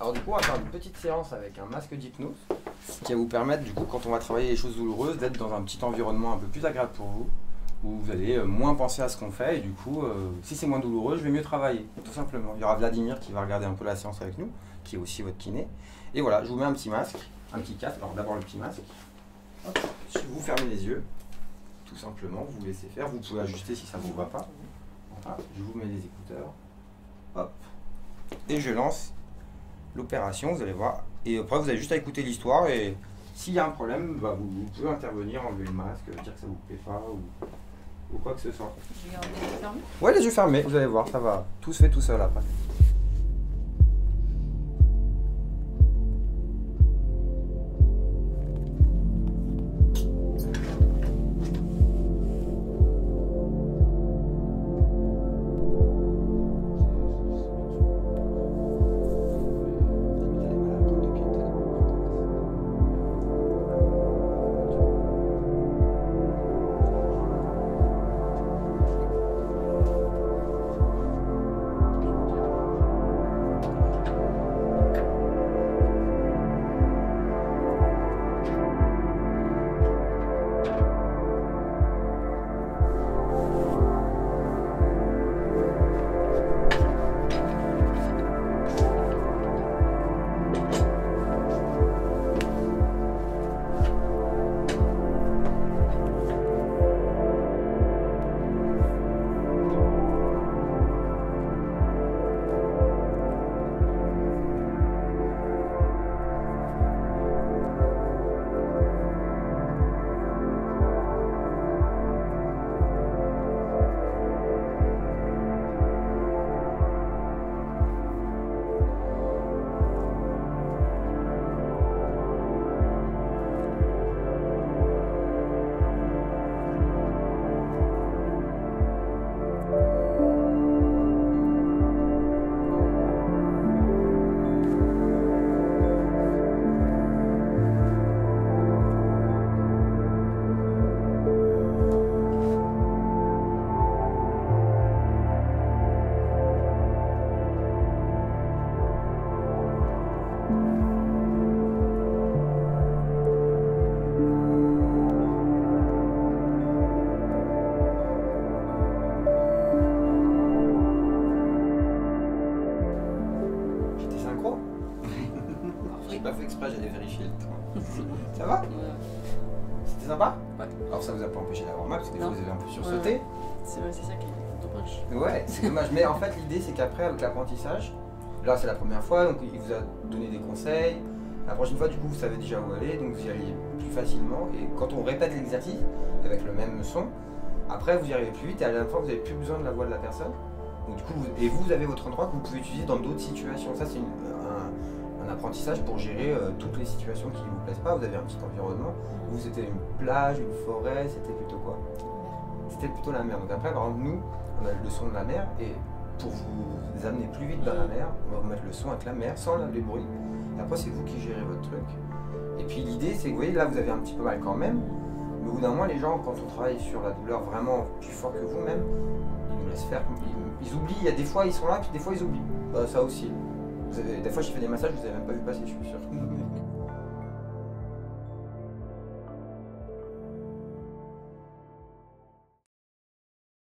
Alors du coup, on va faire une petite séance avec un masque d'hypnose, qui va vous permettre, du coup, quand on va travailler les choses douloureuses, d'être dans un petit environnement un peu plus agréable pour vous, où vous allez moins penser à ce qu'on fait, et du coup, si c'est moins douloureux, je vais mieux travailler, tout simplement. Il y aura Vladimir qui va regarder un peu la séance avec nous, qui est aussi votre kiné. Et voilà, je vous mets un petit masque, un petit casque. Alors d'abord le petit masque. Hop. Vous fermez les yeux, tout simplement, vous laissez faire. Vous pouvez ajuster si ça ne vous va pas. Voilà, je vous mets les écouteurs. Hop. Et je lance l'opération, vous allez voir. Et après, vous avez juste à écouter l'histoire, et s'il y a un problème, bah, vous pouvez intervenir, enlever le masque, dire que ça vous plaît pas, ou quoi que ce soit. Je vais garder les yeux fermés. Ouais, les yeux fermés, vous allez voir, ça va. Tout se fait tout seul après. J'ai pas fait exprès, j'allais vérifier le temps. Ça va? C'était sympa? Ouais. Alors ça vous a pas empêché d'avoir mal, parce que des Non. fois vous avez un peu sursauté. C'est vrai, c'est ça qui est dommage. Ouais, c'est dommage. Mais en fait, l'idée c'est qu'après, avec l'apprentissage, là c'est la première fois, donc il vous a donné des conseils. La prochaine fois, du coup, vous savez déjà où aller, donc vous y allez plus facilement. Et quand on répète l'exercice avec le même son, après vous y arrivez plus vite et à la fin vous n'avez plus besoin de la voix de la personne. Donc, du coup, vous avez votre endroit que vous pouvez utiliser dans d'autres situations. Ça, c'est un apprentissage pour gérer toutes les situations qui ne vous plaisent pas. Vous avez un petit environnement. Vous, c'était une plage, une forêt, c'était plutôt quoi? C'était plutôt la mer. Donc après, par exemple, nous, on a le son de la mer, et pour vous amener plus vite dans la mer, on va vous mettre le son avec la mer, sans les bruits. Et après, c'est vous qui gérez votre truc. Et puis l'idée, c'est que vous voyez, là, vous avez un petit peu mal quand même. Mais au bout d'un moment, les gens, quand on travaille sur la douleur vraiment plus fort que vous-même, ils nous laissent faire. Ils oublient, il y a des fois, ils sont là, puis des fois, ils oublient. Ça aussi. Des fois, j'ai fait des massages, vous n'avez même pas vu passer, je suis sûr.